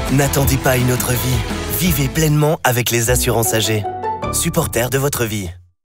N'attendez pas une autre vie. Vivez pleinement avec les assurances AG. Supporters de votre vie.